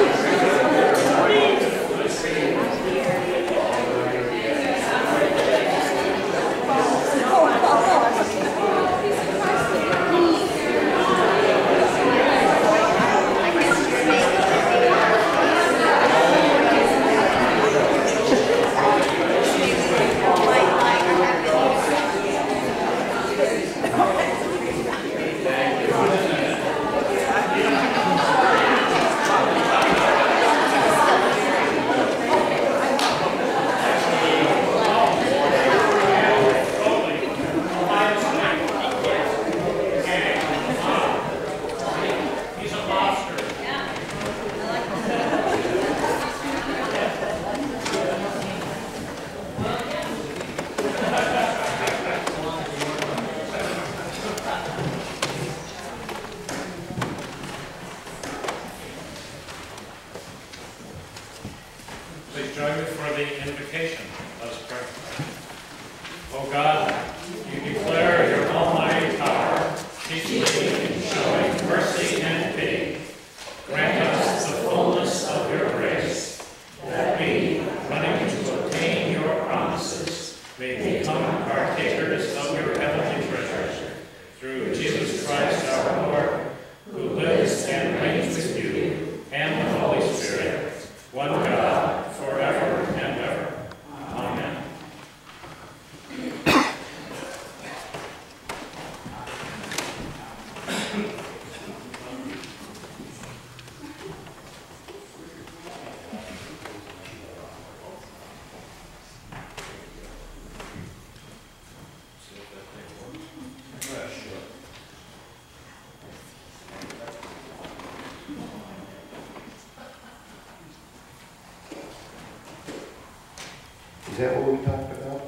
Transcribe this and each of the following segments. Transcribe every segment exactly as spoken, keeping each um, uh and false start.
Is that what we talked about?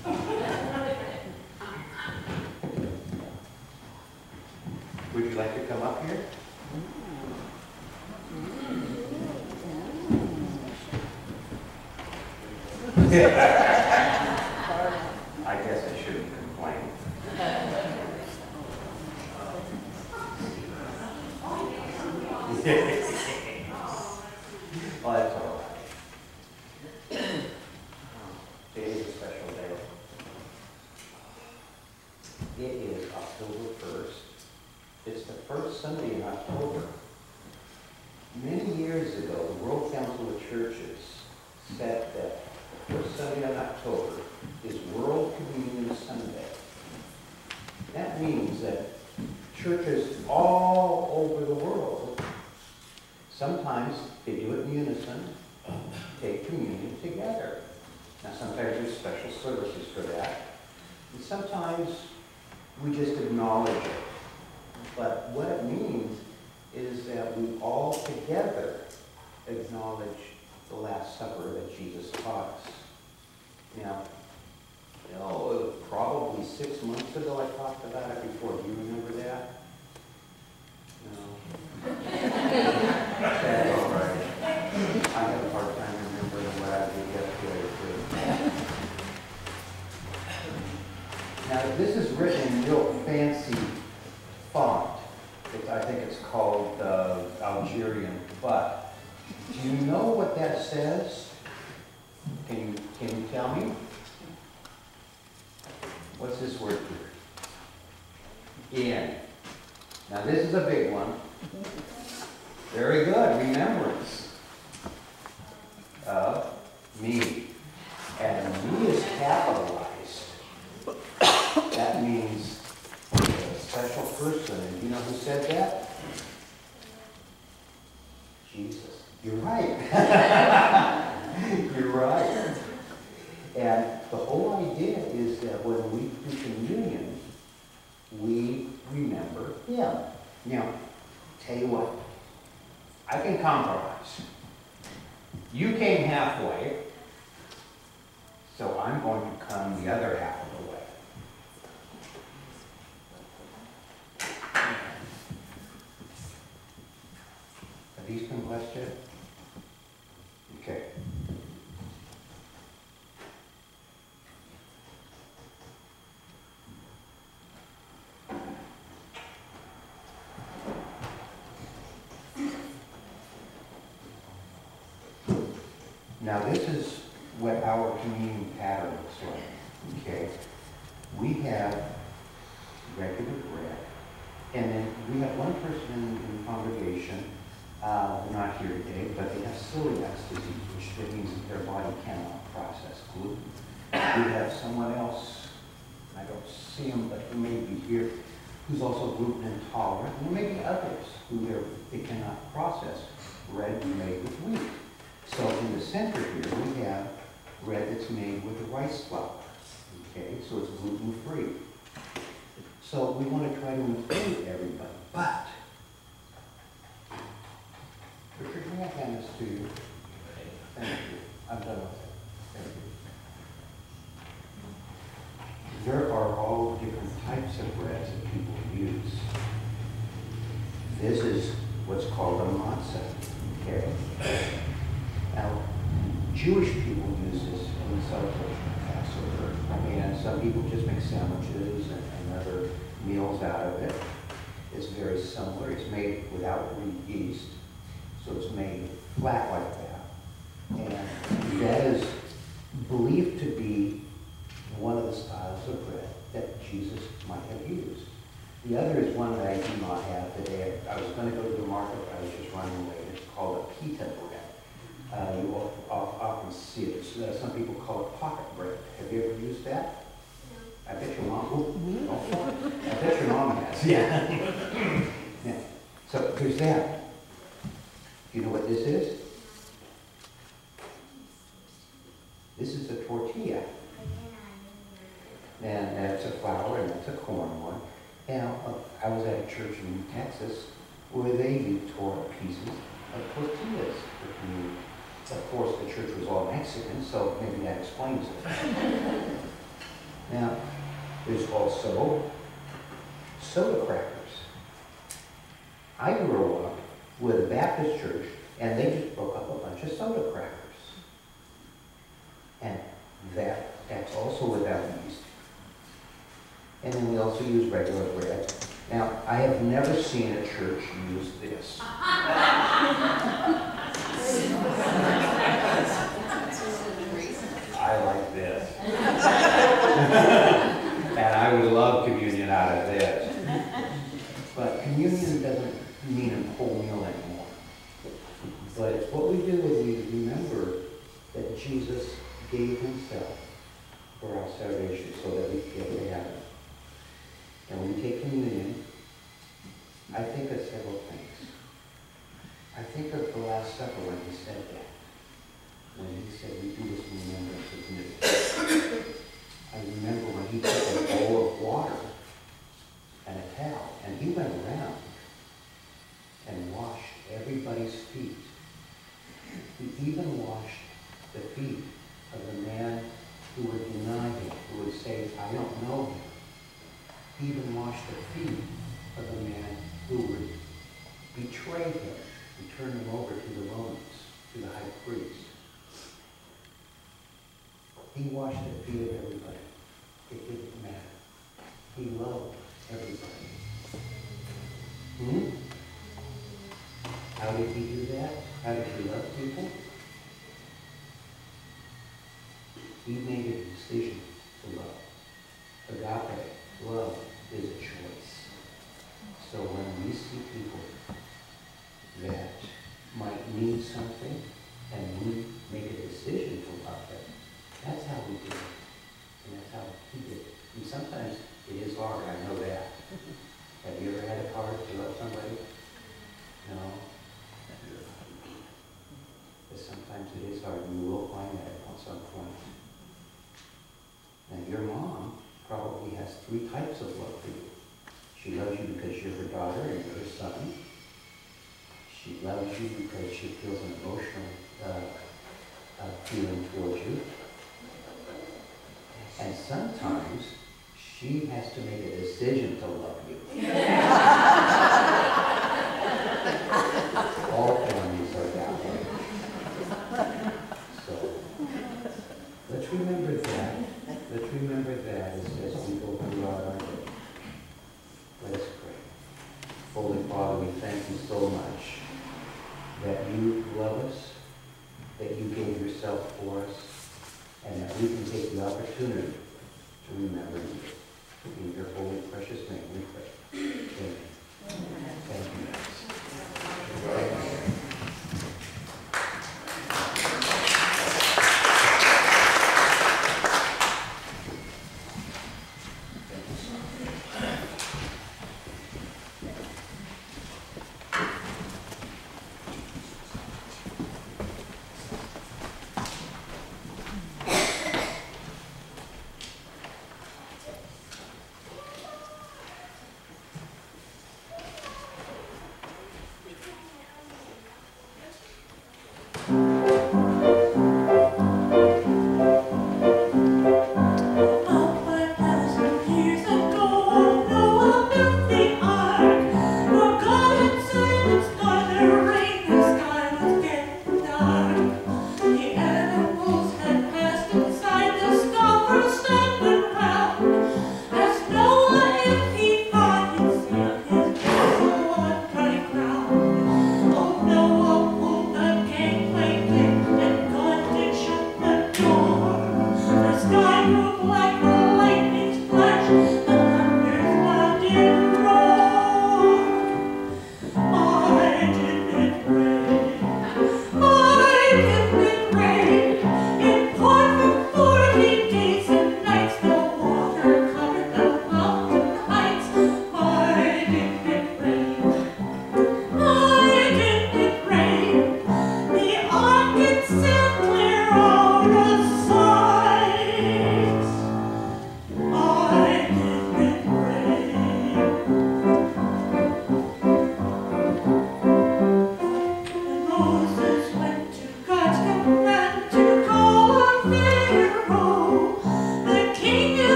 Would you like to come up here? I guess I shouldn't complain. Well, that's all right. Today is a special day. It is October first. It's the first Sunday in October. Many years ago, the World Council of Churches said that the first Sunday in October is World Communion Sunday. That means that churches all over the world, sometimes they do it in unison, take communion together. Now sometimes there's special services for that. And sometimes we just acknowledge it. But what it means is that we all together acknowledge the Last Supper that Jesus taught us. Now, you know, probably six months ago I talked about it before. Do you remember that? No. That's all right. I have a hard time remembering what I did yesterday, too. Now, this is written in real fancy font. It's, I think it's called uh, Algerian, but do you know what that says? Can you, can you tell me? What's this word here? In. Now this is a big one. Very good, remembrance of me. And me is capitalized. That means a special person. And you know who said that? Jesus. You're right. You're right. And the whole idea is that when we do communion, we remember Him. Now, tell you what, I can compromise. You came halfway, so I'm going to come the other half of the way. Have these been blessed yet? Okay. Now this is what our communion pattern looks like, okay? We have regular bread, and then we have one person in, in the congregation, uh, they're not here today, but they have celiac disease, which means that their body cannot process gluten. We have someone else, I don't see him, but he may be here, who's also gluten intolerant, and there may be others who they cannot process bread made with wheat. So in the center here, we have bread that's made with the rice flour, okay? So it's gluten-free. So we want to try to include everybody, but Richard, may I hand this to you? Thank you. I'm done with it. Thank you. There are all different types of breads that people use. This is what's called a matzah, okay? Now, Jewish people use this in the celebration of Passover, and some people just make sandwiches and, and other meals out of it. It's very similar. It's made without wheat yeast, so it's made flat like that. And that is believed to be one of the styles of bread that Jesus might have used. The other is one that I do not have today. I was going to go to the market, but I was just running late. It's called a pita bread. Uh, you will often see it. Uh, some people call it pocket bread. Have you ever used that? No. I bet your mom. Ooh, oh, I bet your mom has. Yeah. Yeah. So here's that. Do you know what this is? This is a tortilla. And that's a flour and that's a corn one. Now, uh, I was at a church in Texas where they tore pieces of tortillas for communion. Of course, the church was all Mexican, so maybe that explains it. Now, there's also soda crackers. I grew up with a Baptist church, and they just broke up a bunch of soda crackers. And that, that's also without yeast. And then we also use regular bread. Now, I have never seen a church use this. I like this. And I would love communion out of this. But communion doesn't mean a whole meal anymore. But it's what we do when we remember that Jesus gave himself for our salvation so that we could get to heaven. And when we take communion, I think of several things. I think of the Last Supper when he said that. When he said, we do this in remembrance of me. I remember when he took a bowl of water and a towel, and he went around and washed everybody's feet. He even washed the feet of the man who would deny him, who would say, I don't know him. He even washed the feet of the man who would betray him and turn him over to the Romans, to the high priest. He washed the feet of everybody. It didn't matter. He loved everybody. Hmm? How did he do that? How did he love people? He made a decision to love. Agape, love, is a choice. So when we see people that might need something and we make a decision to love them, that's how we do it. And that's how he did it. And sometimes it is hard, I know that. Have you ever had it hard to love somebody? No? But sometimes it is hard, and you will find that at some point. And your mom probably has three types of love for you. She loves you because you're her daughter and you're her son. She loves you because she feels an emotional uh, uh, feeling towards you. And sometimes she has to make a decision to love you. All families are that way. So, let's remember that. Let's remember that as, as we go throughout our day. Let us pray. Holy Father, we thank you so much that you love us, that you gave yourself yourself for us, and that we can take the opportunity to remember you. In your holy, precious name we pray. Amen. Thank you, guys.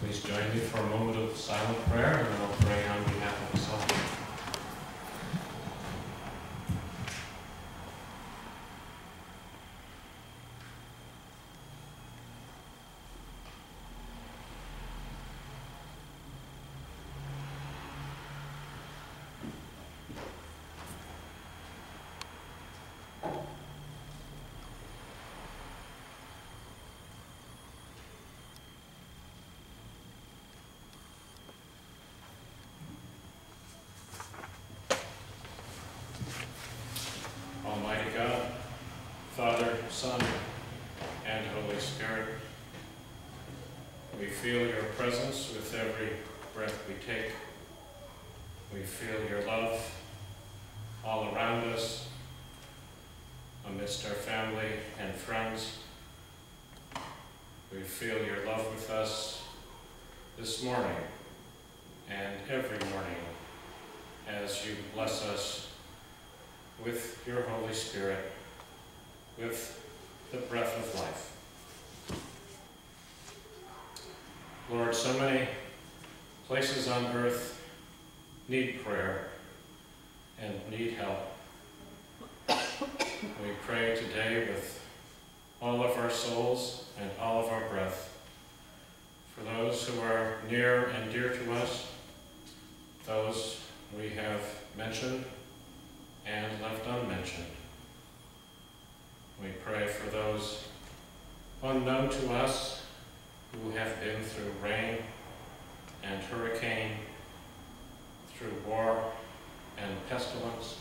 Please join me for a moment of silent prayer, and then I'll pray on behalf of us all. Almighty God, Father, Son, and Holy Spirit, we feel your presence with every breath we take. We feel your love all around us, amidst our family and friends. We feel your love with us this morning and every morning as you bless us with your Holy Spirit, with the breath of life. Lord, so many places on earth need prayer and need help. We pray today with all of our souls and all of our breath for those who are near and dear to us, those we have mentioned and left unmentioned. We pray for those unknown to us who have been through rain and hurricane, through war and pestilence.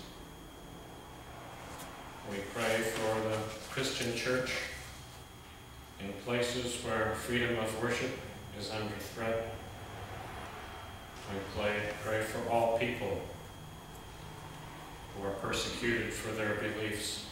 We pray for the Christian church in places where freedom of worship is under threat. We pray, pray for all people who are persecuted for their beliefs.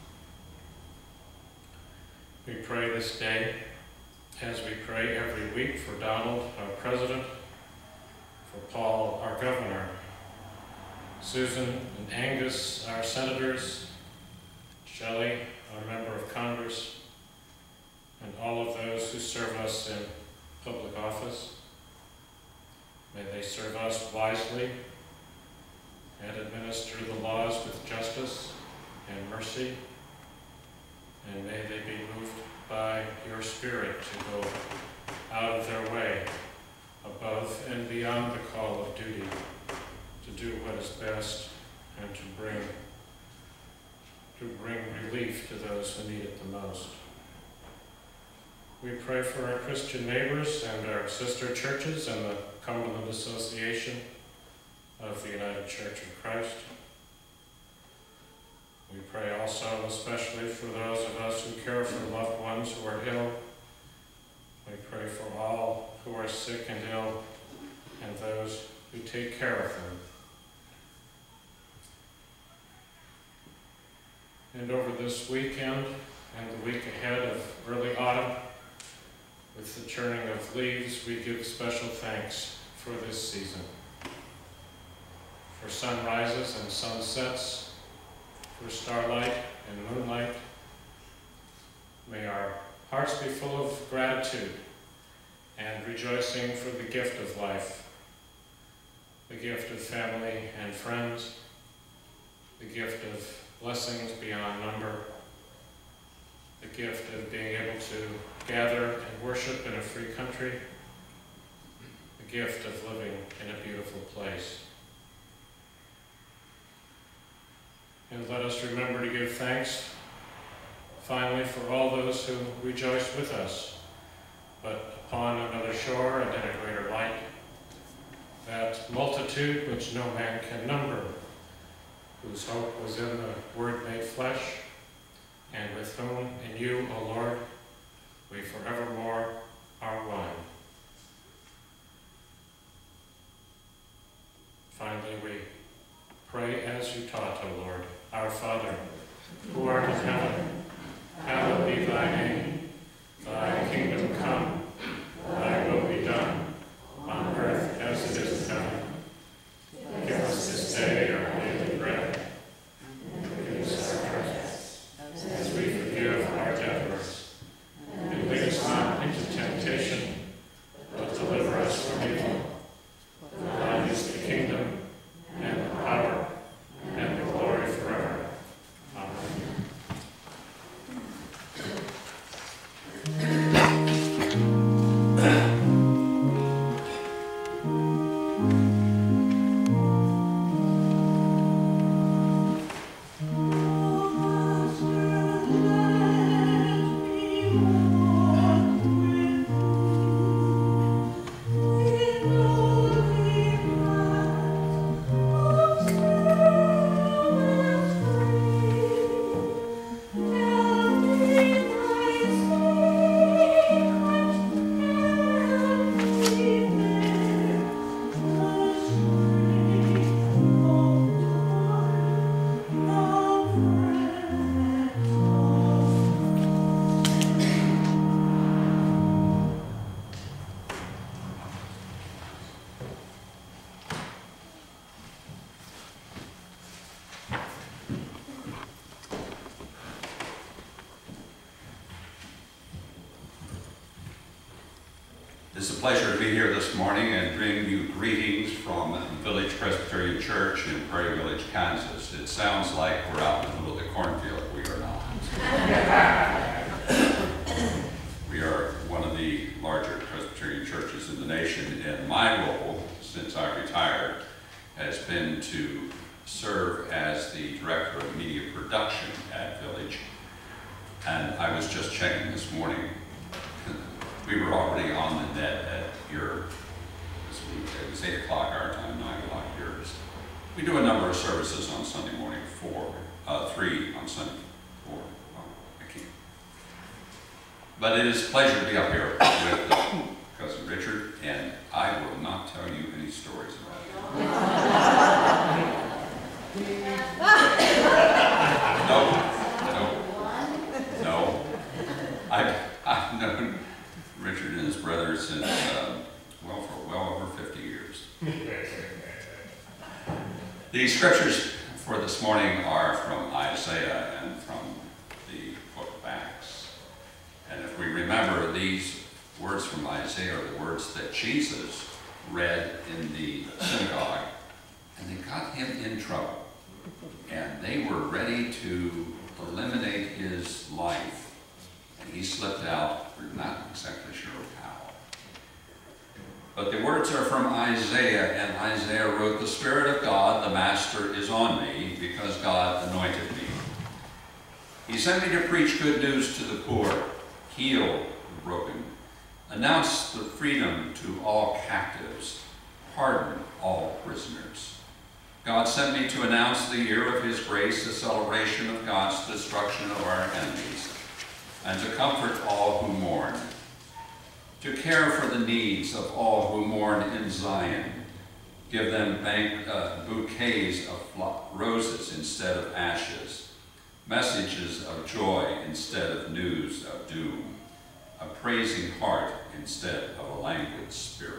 We pray this day, as we pray every week, for Ronald, our president, for Paul, our governor, Susan and Angus, our senators, Shelley, our member of Congress, and all of those who serve us in public office. May they serve us wisely and administer the laws with justice and mercy, and may they be moved by your Spirit to go out of their way, above and beyond the call of duty, to do what is best and to bring, to bring relief to those who need it the most. We pray for our Christian neighbors and our sister churches and the Cumberland Association of the United Church of Christ. We pray also especially for those of us who care for loved ones who are ill. We pray for all who are sick and ill and those who take care of them. And over this weekend and the week ahead of early autumn, with the churning of leaves, we give special thanks for this season. For sunrises and sunsets, for starlight and moonlight. May our hearts be full of gratitude and rejoicing for the gift of life, the gift of family and friends, the gift of blessings beyond number, the gift of being able to gather and worship in a free country, the gift of living in a beautiful place. And let us remember to give thanks, finally, for all those who rejoice with us, but upon another shore and in a greater light, that multitude which no man can number, whose hope was in the Word made flesh, and with whom in you, O Lord, we forevermore are one. Finally, we pray as you taught, O Lord. Our Father, who art in heaven, hallowed be thy name. Thy kingdom come, thy will be done, on earth as it is in heaven. Give us this day our daily bread, and forgive us our trespasses, as we forgive our debtors. And lead us not into temptation, but deliver It's a pleasure to be here this morning and bring you greetings from Village Presbyterian Church in Prairie Village, Kansas. It sounds like we're out in the middle of the cornfield. We are not. We are one of the larger Presbyterian churches in the nation, and my role, since I retired, has been to serve as the Director of Media Production at Village. And I was just checking this morning. We were already on the net at your, it was eight o'clock our time, nine o'clock yours. We do a number of services on Sunday morning, four, uh, three on Sunday, four, well, I can't. But it is a pleasure to be up here with uh, Cousin Richard, and I will not tell you any stories about it. No, no, no. I, I've known Richard and his brother since, uh, well, for well over fifty years. The scriptures for this morning are from Isaiah and from the book of Acts. And if we remember, these words from Isaiah are the words that Jesus read in the synagogue, and they got him in trouble. And they were ready to eliminate his life. And he slipped out, we're not exactly sure how. But the words are from Isaiah, and Isaiah wrote, "The Spirit of God, the Master, is on me, because God anointed me. He sent me to preach good news to the poor, heal the broken, announce the freedom to all captives, pardon all prisoners. God sent me to announce the year of his grace, the celebration of God's destruction of our enemies, and to comfort all who mourn, to care for the needs of all who mourn in Zion, give them bank, uh, bouquets of roses instead of ashes, messages of joy instead of news of doom, a praising heart instead of a languid spirit."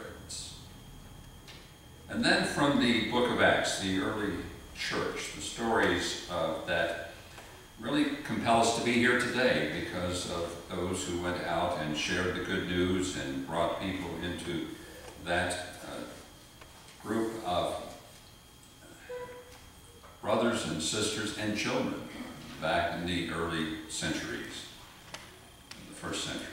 And then from the book of Acts, the early church, the stories uh, that really compel us to be here today because of those who went out and shared the good news and brought people into that uh, group of brothers and sisters and children back in the early centuries, in the first century.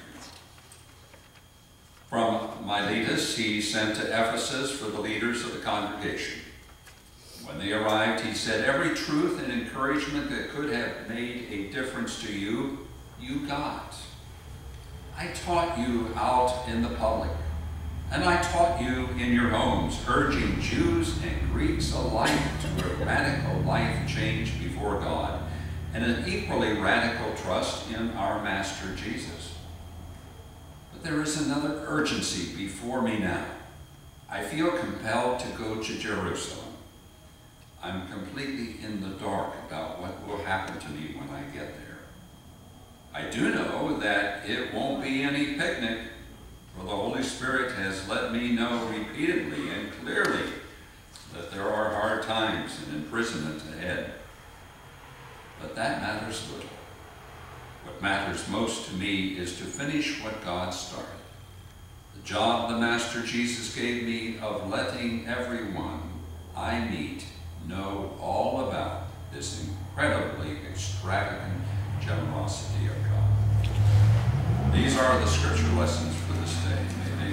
From Miletus, he sent to Ephesus for the leaders of the congregation. When they arrived, he said, "Every truth and encouragement that could have made a difference to you, you got. I taught you out in the public, and I taught you in your homes, urging Jews and Greeks alike to a radical life change before God, and an equally radical trust in our Master Jesus. But there is another urgency before me now. I feel compelled to go to Jerusalem. I'm completely in the dark about what will happen to me when I get there. I do know that it won't be any picnic, for the Holy Spirit has let me know repeatedly and clearly that there are hard times and imprisonment ahead. But that matters little. What matters most to me is to finish what God started. The job the Master Jesus gave me of letting everyone I meet know all about this incredibly extravagant generosity of God. These are the scripture lessons for this day. May they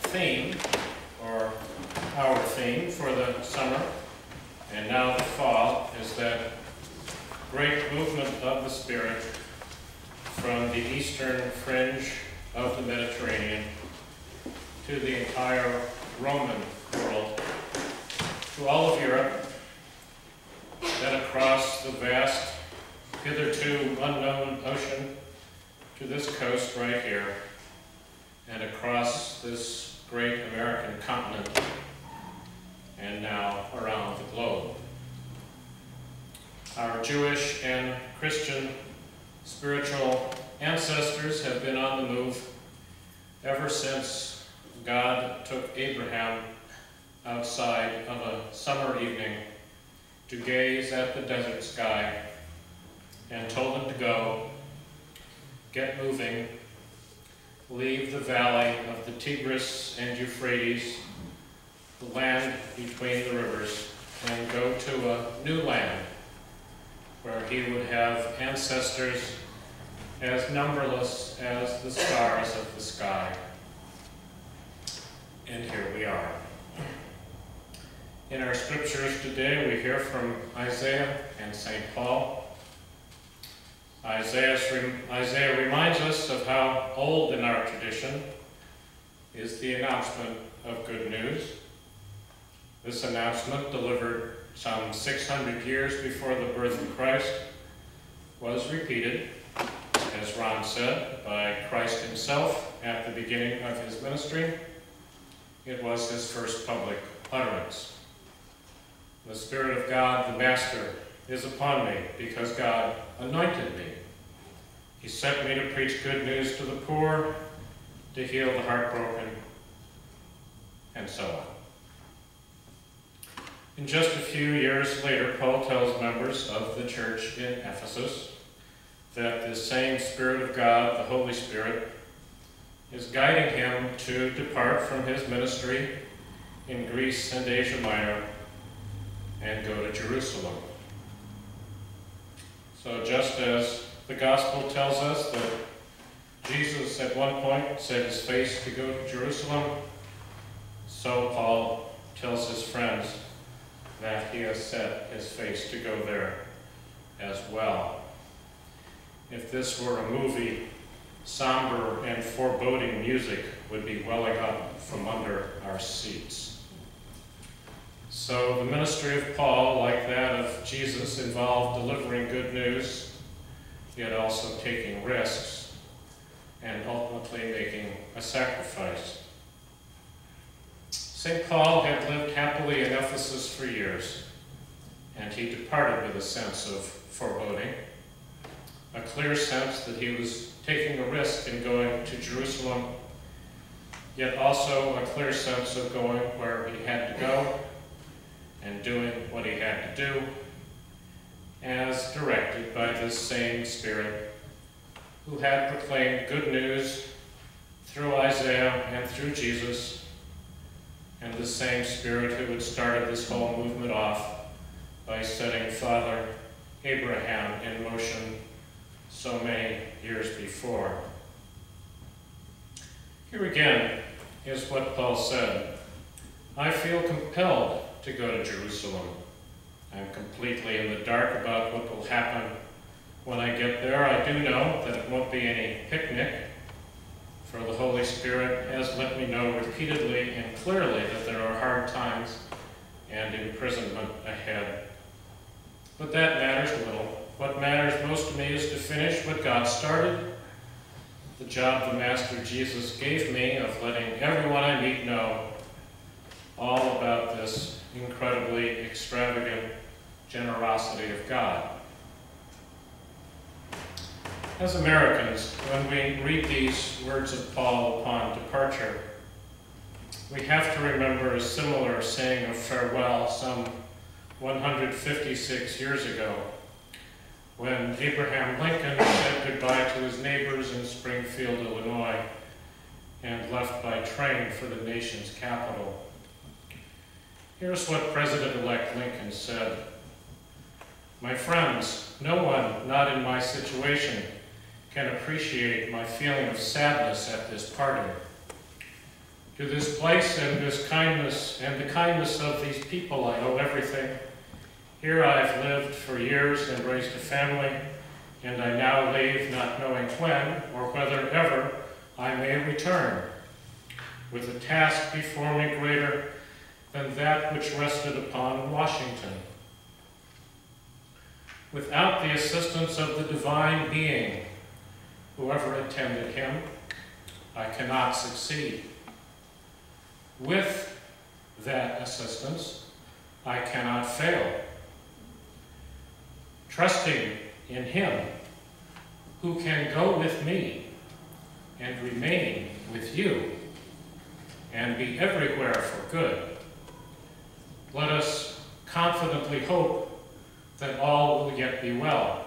theme, or our theme for the summer, and now the fall, is that great movement of the Spirit from the eastern fringe of the Mediterranean to the entire Roman world, to all of Europe, then across the vast, hitherto unknown ocean to this coast right here, and across this great American continent, and now around the globe. Our Jewish and Christian spiritual ancestors have been on the move ever since God took Abraham outside of a summer evening to gaze at the desert sky and told him to go, get moving, leave the valley of the Tigris and Euphrates, the land between the rivers, and go to a new land where he would have ancestors as numberless as the stars of the sky. And here we are. In our scriptures today, we hear from Isaiah and Saint Paul. Isaiah, Isaiah reminds us of how old in our tradition is the announcement of good news. This announcement, delivered some six hundred years before the birth of Christ, was repeated, as Ron said, by Christ himself at the beginning of his ministry. It was his first public utterance. The Spirit of God, the Master, is upon me, because God anointed me. He sent me to preach good news to the poor, to heal the heartbroken, and so on. And just a few years later, Paul tells members of the church in Ephesus that the same Spirit of God, the Holy Spirit, is guiding him to depart from his ministry in Greece and Asia Minor and go to Jerusalem. So just as the gospel tells us that Jesus at one point set his face to go to Jerusalem, so Paul tells his friends that he has set his face to go there as well. If this were a movie, somber and foreboding music would be welling up from under our seats. So the ministry of Paul, like that of Jesus, involved delivering good news, yet also taking risks, and ultimately making a sacrifice. Saint Paul had lived happily in Ephesus for years, and he departed with a sense of foreboding, a clear sense that he was taking a risk in going to Jerusalem, yet also a clear sense of going where he had to go and doing what he had to do, as directed by this same Spirit who had proclaimed good news through Isaiah and through Jesus, and the same Spirit who had started this whole movement off by setting Father Abraham in motion so many years before. Here again is what Paul said: I feel compelled to go to Jerusalem. I'm completely in the dark about what will happen when I get there. I do know that it won't be any picnic, for the Holy Spirit has let me know repeatedly and clearly that there are hard times and imprisonment ahead. But that matters little. What matters most to me is to finish what God started, the job the Master Jesus gave me of letting everyone I meet know all about this incredibly extravagant generosity of God. As Americans, when we read these words of Paul upon departure, we have to remember a similar saying of farewell some one hundred fifty-six years ago, when Abraham Lincoln said goodbye to his neighbors in Springfield, Illinois, and left by train for the nation's capital. Here's what President-elect Lincoln said: "My friends, no one not in my situation can appreciate my feeling of sadness at this parting. To this place and this kindness and the kindness of these people I owe everything. Here I've lived for years and raised a family, and I now leave not knowing when or whether ever I may return, with a task before me greater than that which rested upon Washington. Without the assistance of the divine being, whoever attended him, I cannot succeed. With that assistance, I cannot fail. Trusting in him who can go with me and remain with you and be everywhere for good, let us confidently hope that all will yet be well.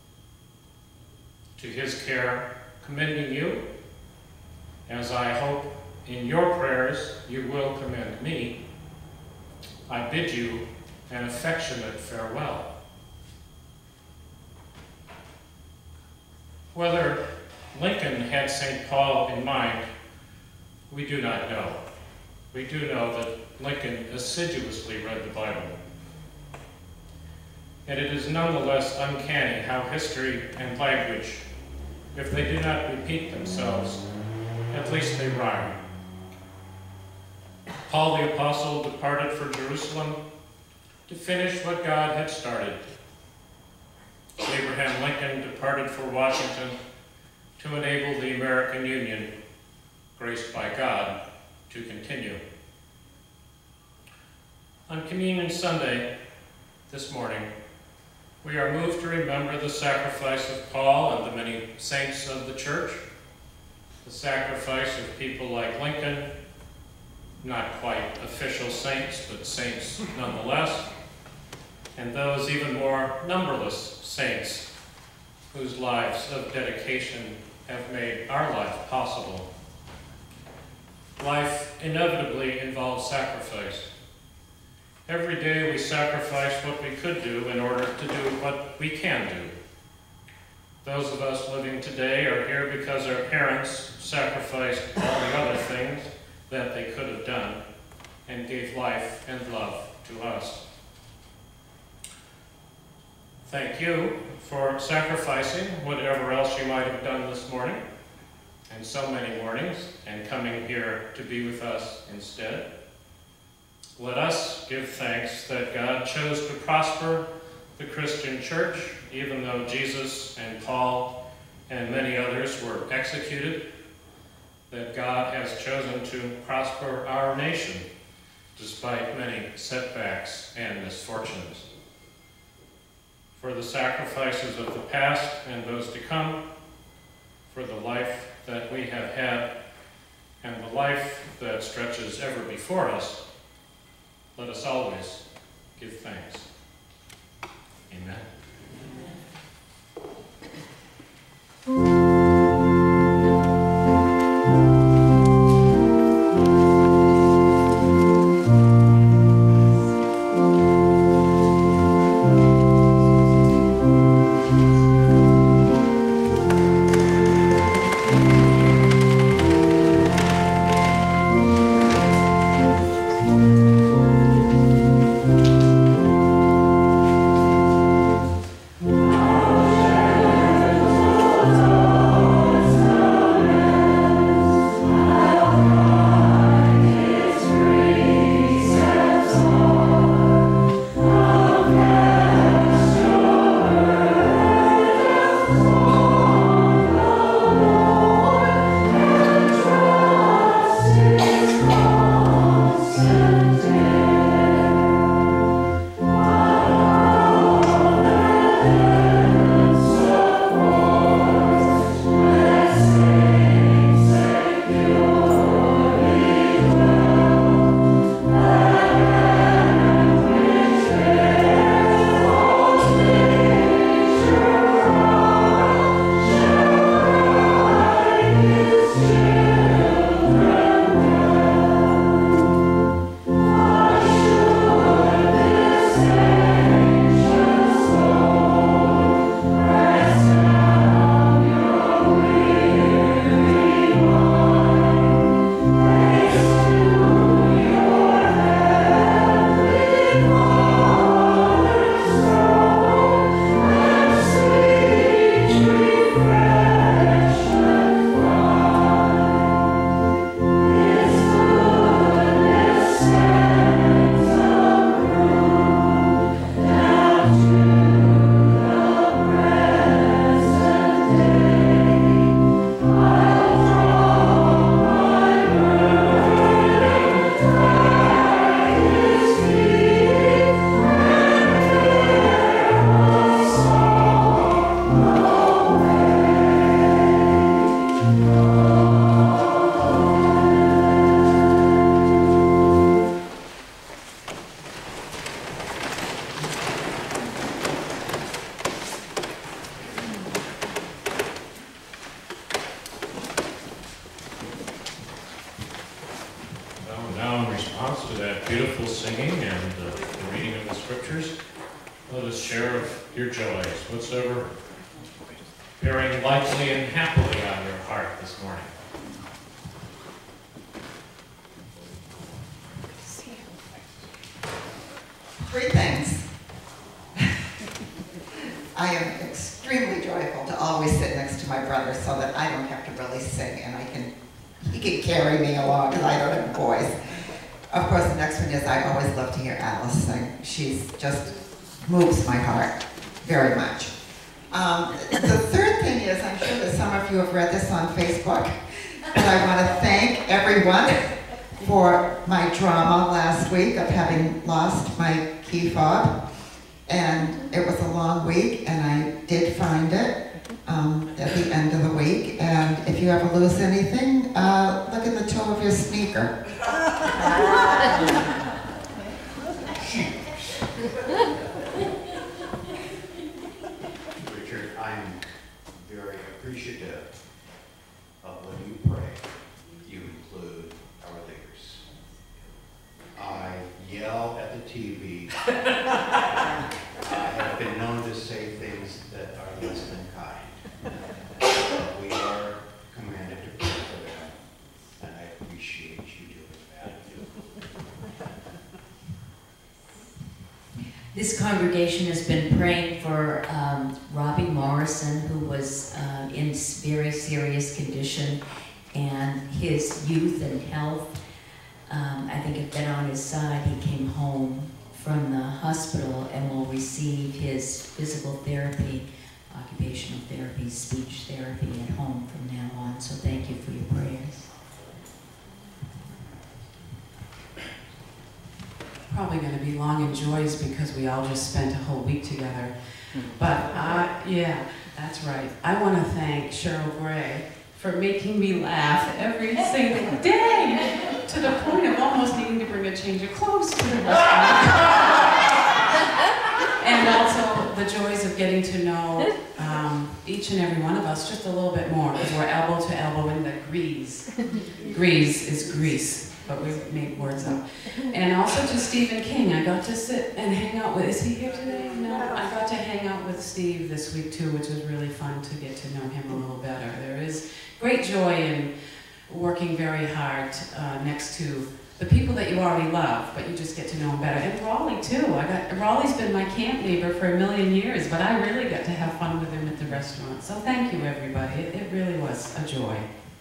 To his care, commending you, as I hope in your prayers you will commend me, I bid you an affectionate farewell. Whether Lincoln had Saint Paul in mind, we do not know. We do know that Lincoln assiduously read the Bible. And it is nonetheless uncanny how history and language, if they do not repeat themselves, at least they rhyme. Paul the Apostle departed for Jerusalem to finish what God had started. Abraham Lincoln departed for Washington to enable the American Union, graced by God, to continue. On Communion Sunday, this morning, we are moved to remember the sacrifice of Paul and the many saints of the church, the sacrifice of people like Lincoln, not quite official saints, but saints nonetheless, and those even more numberless saints whose lives of dedication have made our life possible. Life inevitably involves sacrifice. Every day we sacrifice what we could do in order to do what we can do. Those of us living today are here because our parents sacrificed all the other things that they could have done and gave life and love to us. Thank you for sacrificing whatever else you might have done this morning, and so many mornings, and coming here to be with us instead. Let us give thanks that God chose to prosper the Christian church, even though Jesus and Paul and many others were executed, that God has chosen to prosper our nation despite many setbacks and misfortunes. For the sacrifices of the past and those to come, for the life that we have had and the life that stretches ever before us, let us always give thanks. Amen. response to that beautiful singing and uh, the reading of the scriptures, let us share of your joys, whatsoever bearing lightly and happily on your heart this morning. Three things. I am extremely joyful to always sit next to my brother so that I don't have to really sing and I can, he can carry me along because I don't have a voice. Of course, the next one is I always love to hear Alice sing. She's just moves my heart very much. Um, the third thing is, I'm sure that some of you have read this on Facebook, but I want to thank everyone for my drama last week of having lost my key fob. And it was a long week, and I did find it um, at the end of the week. And if you ever lose anything, uh, look in the toe of your sneaker. Richard, I'm very appreciative of when you pray, you include our leaders. I yell at the T V. I have been known to say things that are less than kind. But we are commanded to pray for them, and I appreciate you doing that. This congregation has been praying for um, Robbie Morrison, who was uh, in very serious condition, and his youth and health, um, I think, have been on his side. He came home from the hospital and will receive his physical therapy, occupational therapy, speech therapy at home from now on. So thank you for your prayers. Probably going to be long and joyous because we all just spent a whole week together. But uh, yeah, that's right. I want to thank Cheryl Gray for making me laugh every single day to the point of almost needing to bring a change of clothes to the restaurant. And also the joys of getting to know um, each and every one of us just a little bit more, because we're elbow to elbow in the grease. Grease is grease, but we've made words up. And also to Stephen King. I got to sit and hang out with, is he here today? No, I got to hang out with Steve this week too, which was really fun to get to know him a little better. There is great joy in working very hard uh, next to the people that you already love, but you just get to know them better. And Raleigh too. I got Raleigh's been my camp neighbor for a million years, but I really got to have fun with him at the restaurant. So thank you, everybody. It, it really was a joy.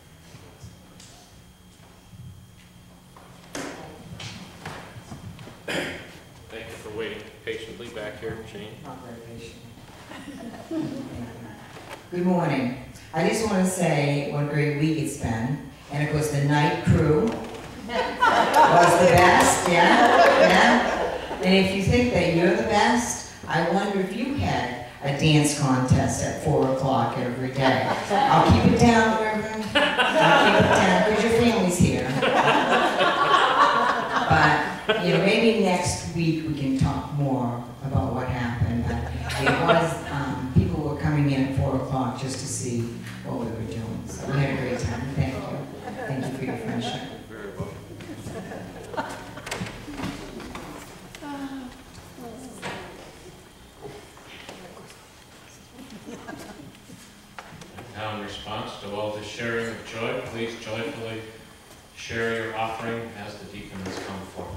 Thank you for waiting patiently back here, Jane. Not very patient. Good morning. I just want to say what a great week it's been. And of course the night crew was the best, yeah? Yeah? And if you think that you're the best, I wonder if you had a dance contest at four o'clock every day. I'll keep it down, Reverend. I'll keep it down, because your family's here. But, you know, maybe next week we can talk more about what happened. But it was, um, people were coming in at four o'clock just to see what we were doing. So we had a great time. Thank you. Thank you for your friendship. Very well. Now, in response to all this sharing of joy, please joyfully share your offering as the deacons come forward.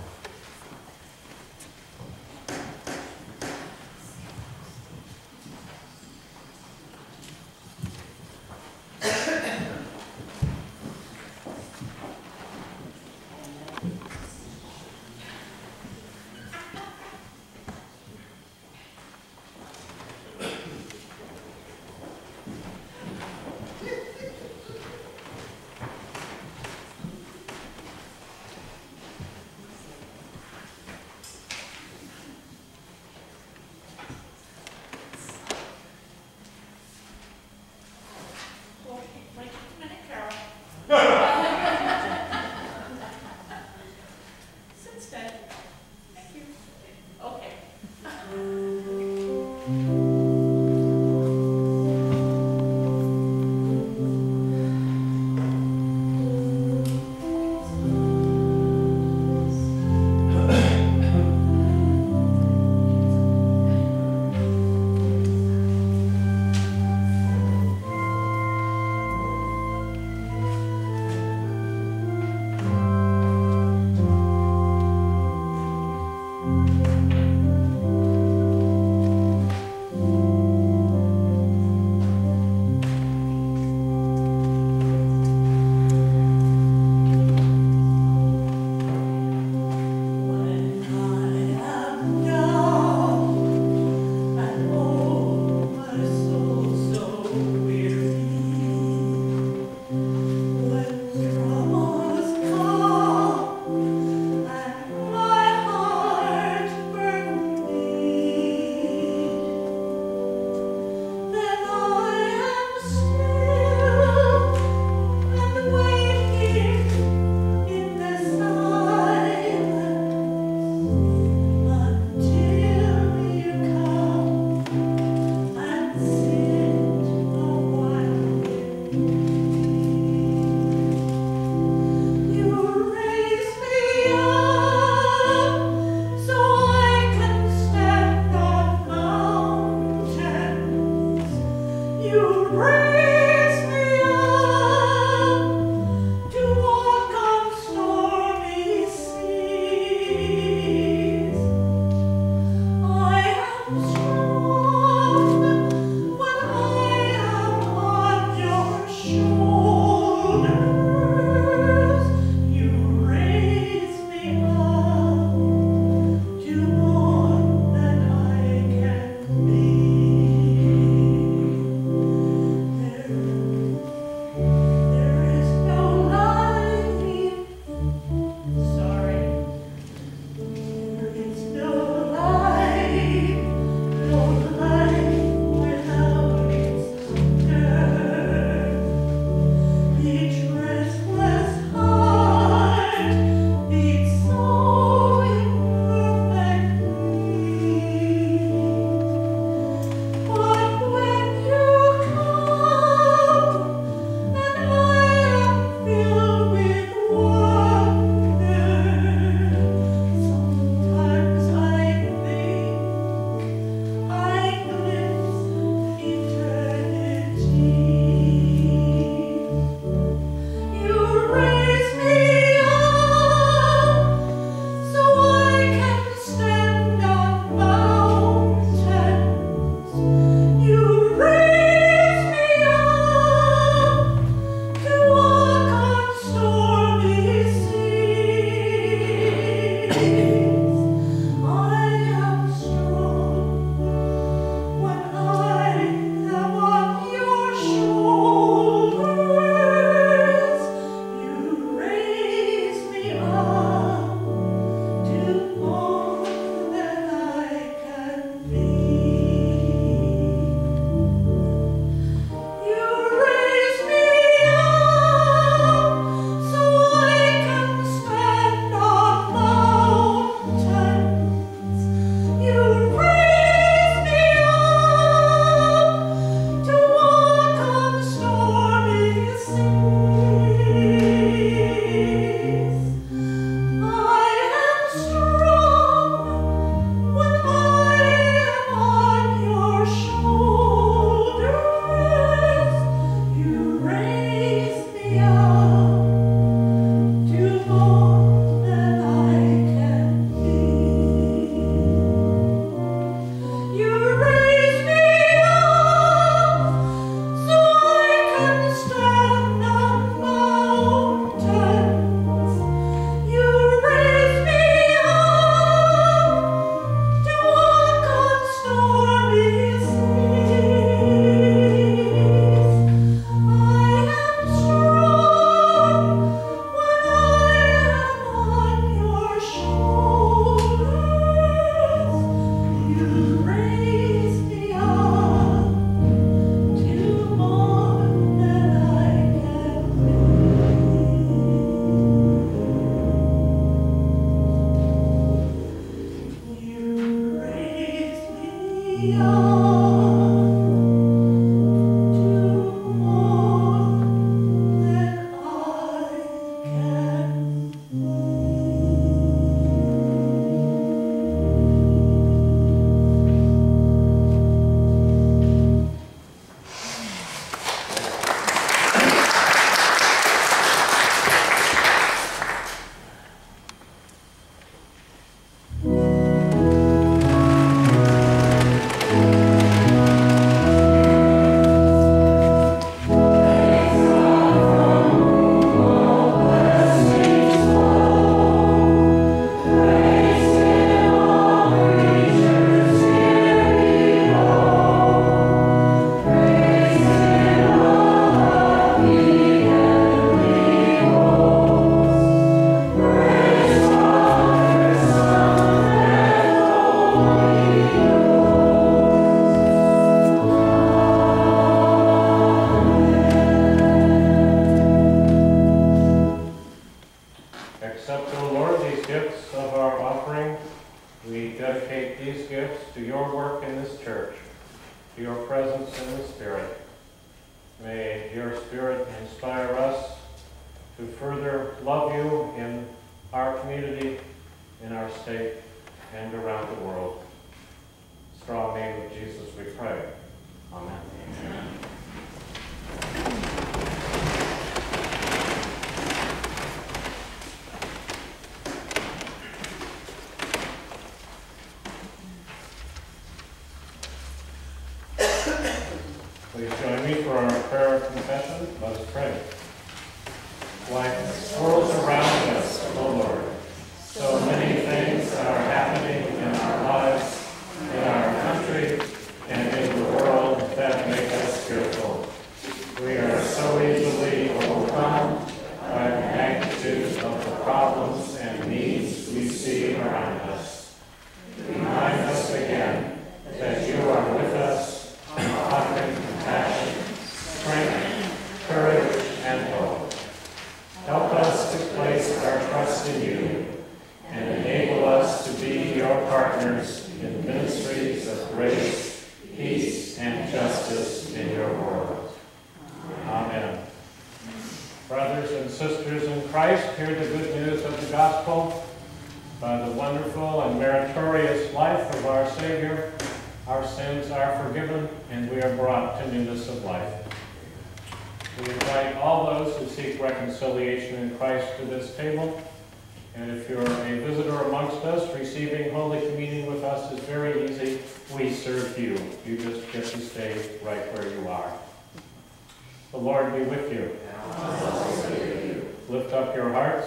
Please join me for our prayer of confession. Let us pray. Life swirls around us, O Lord. So many things are happening in our lives, in our country, and in the world that make us fearful. We are so easily overcome by the magnitude of the problems and needs we see around us. Remind us again that you are with us, offering compassion, strength, courage, and hope. Help us to place our trust in you and enable us to be your partners in ministries of grace, peace, and justice in your world. Amen. Brothers and sisters in Christ, hear the good news of the gospel. By the wonderful and meritorious life of our Savior, our sins are forgiven and we are brought to newness of life. We invite all those who seek reconciliation in Christ to this table. And if you're a visitor amongst us, receiving Holy Communion with us is very easy. We serve you. You just get to stay right where you are. The Lord be with you. Lift up your hearts.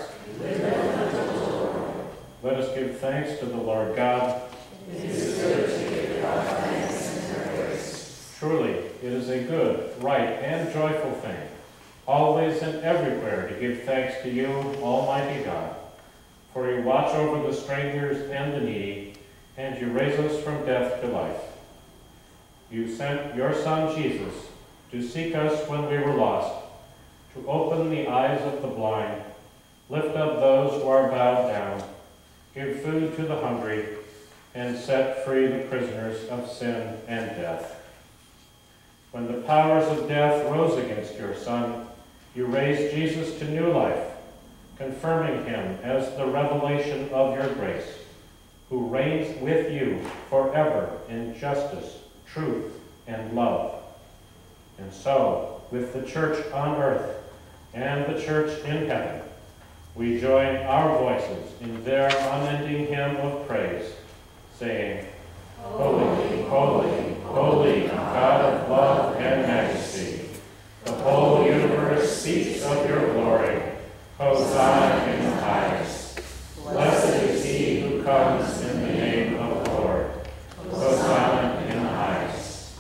Let us give thanks to the Lord God. It is good to give God thanks and praise. Truly, it is a good, right, and joyful thing, always and everywhere to give thanks to you, Almighty God. For you watch over the strangers and the needy, and you raise us from death to life. You sent your Son, Jesus, to seek us when we were lost, to open the eyes of the blind, lift up those who are bowed down, give food to the hungry, and set free the prisoners of sin and death. When the powers of death rose against your Son, you raised Jesus to new life, confirming him as the revelation of your grace, who reigns with you forever in justice, truth, and love. And so, with the church on earth and the church in heaven, we join our voices in their unending hymn of praise, saying, Holy, holy, holy, God of love and majesty, the whole universe speaks of your glory. Hosanna in the highest. Blessed is he who comes in the name of the Lord. Hosanna in the highest.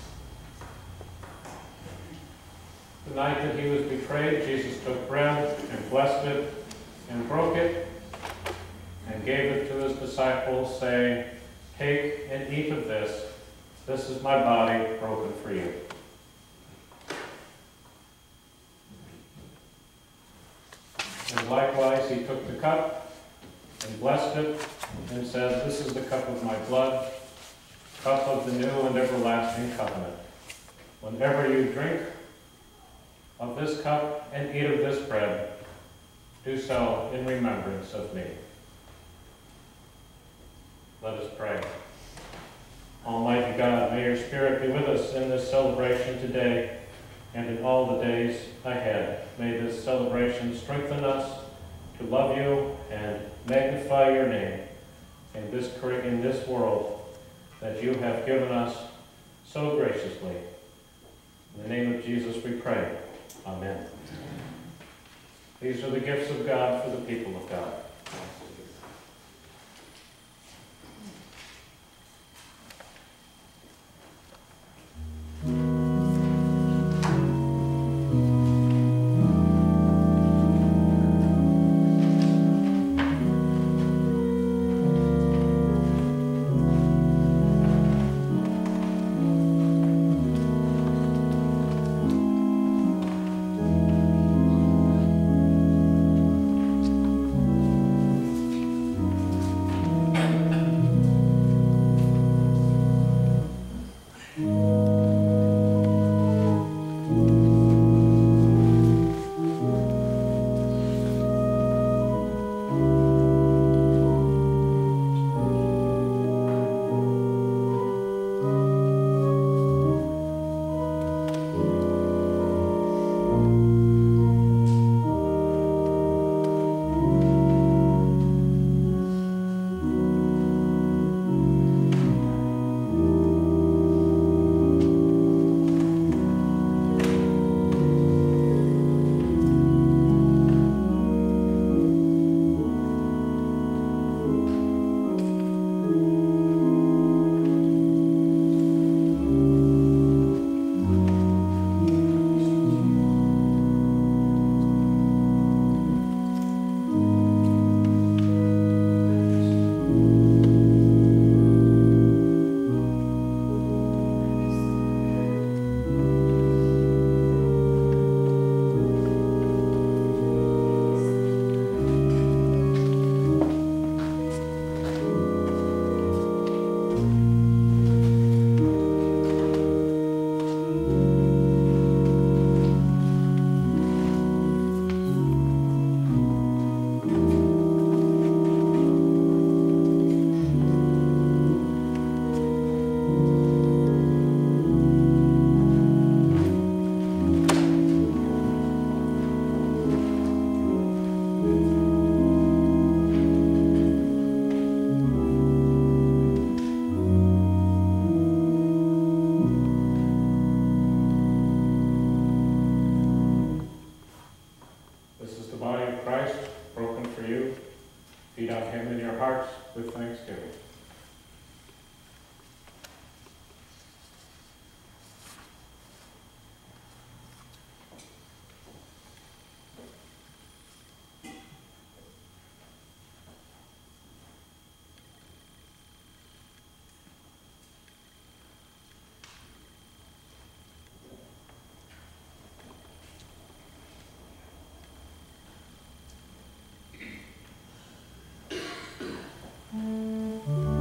The night that he was betrayed, Jesus took bread and blessed it and broke it and gave it to his disciples, saying, Take and eat of this. This is my body broken for you. And likewise he took the cup and blessed it and said, This is the cup of my blood. cup of the new and everlasting covenant. Whenever you drink of this cup and eat of this bread, do so in remembrance of me. Let us pray. Almighty God, may your Spirit be with us in this celebration today and in all the days ahead. May this celebration strengthen us to love you and magnify your name in this, in this world that you have given us so graciously. In the name of Jesus we pray. Amen. These are the gifts of God for the people of God. Feed on him in your hearts with thanksgiving. Mm-hmm.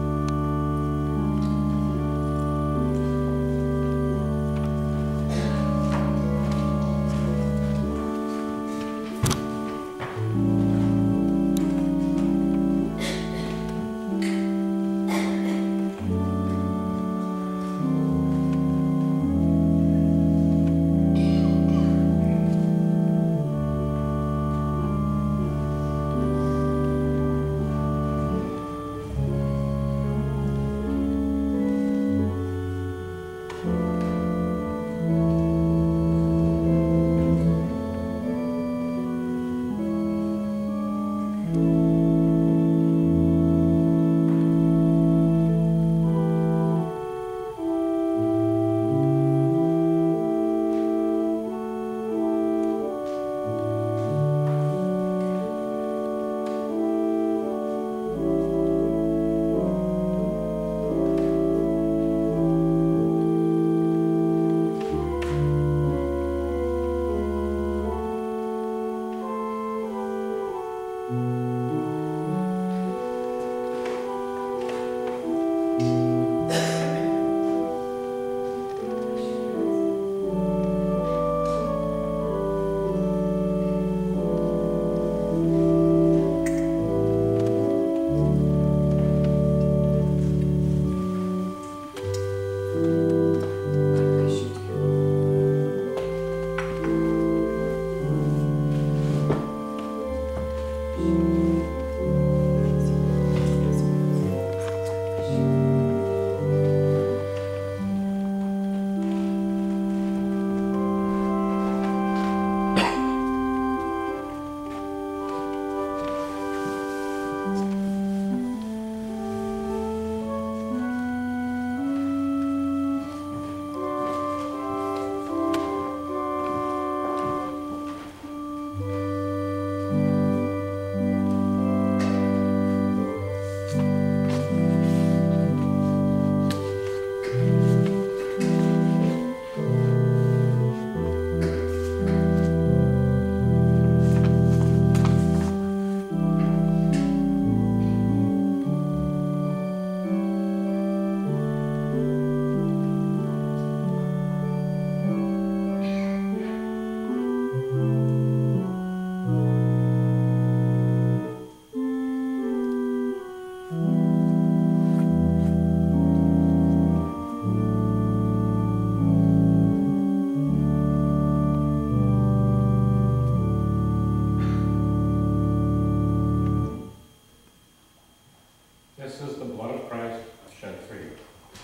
This is the blood of Christ shed for you.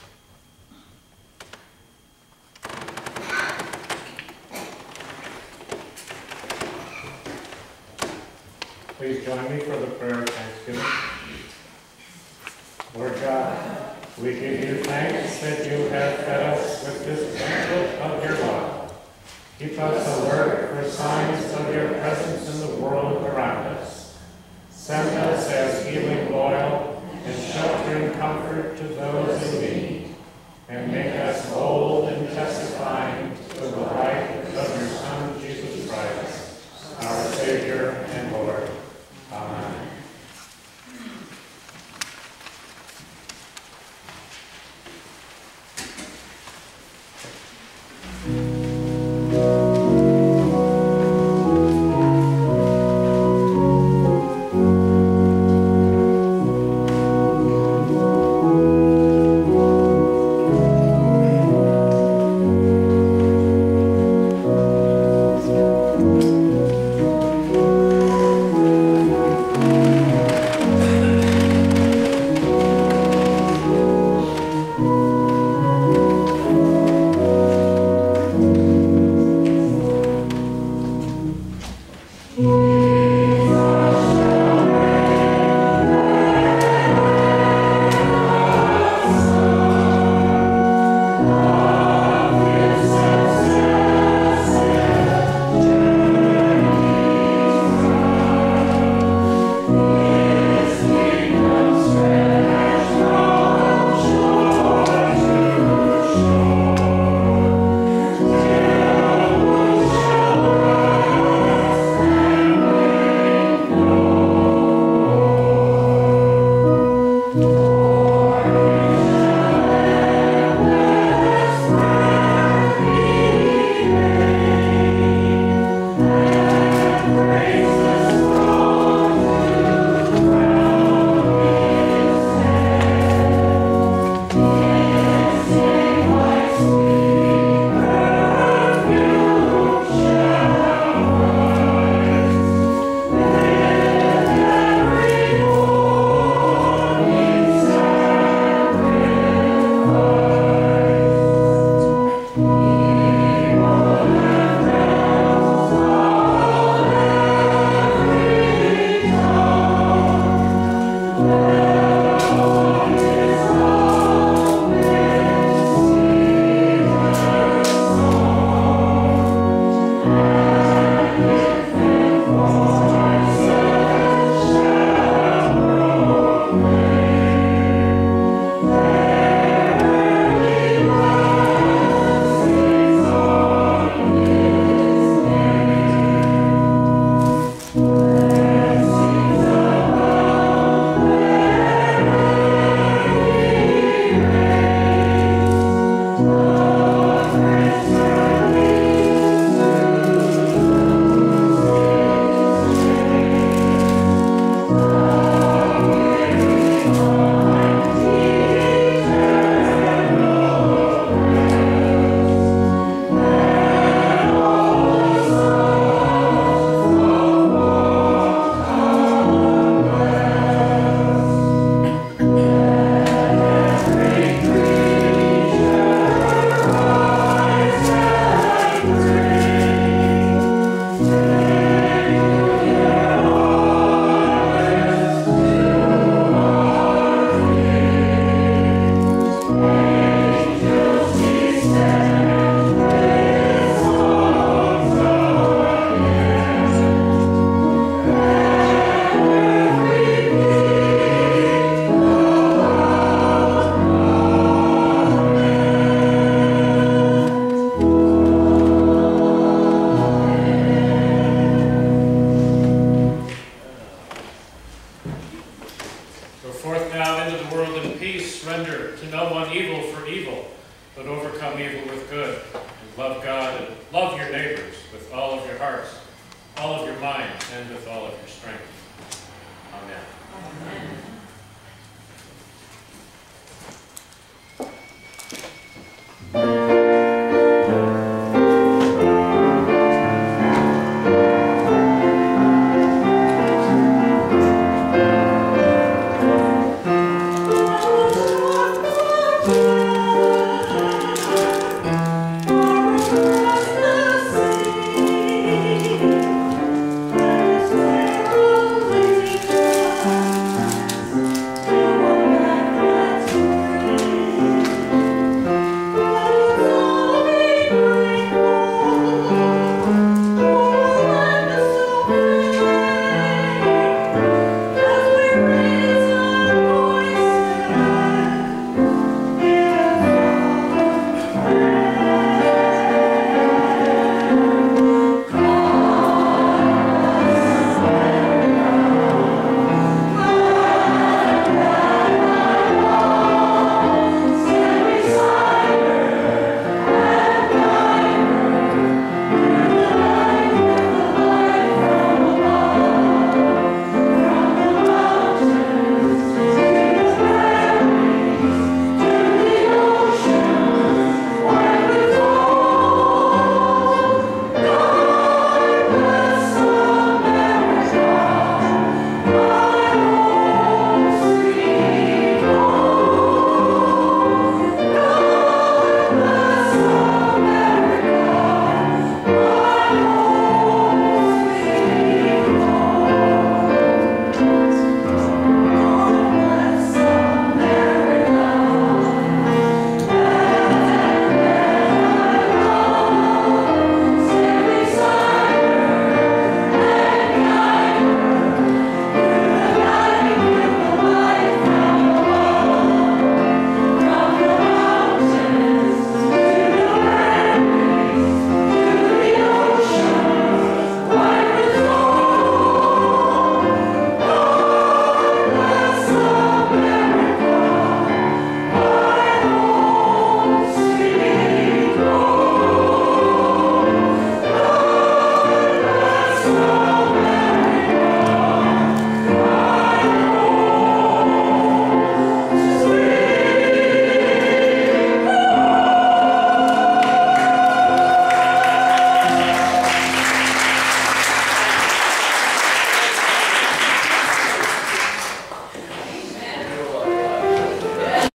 Please join me for the prayer of thanksgiving. Lord God, we give you thanks that you have fed us with this banquet of your love. Keep us alert for signs of your presence in the world around us. Send us as healing oil and sheltering comfort to those in need, and make us bold in testifying to the light of your Son, Jesus Christ, our Savior and Lord. Amen. all of your mind and with all of your strength. Amen. Amen.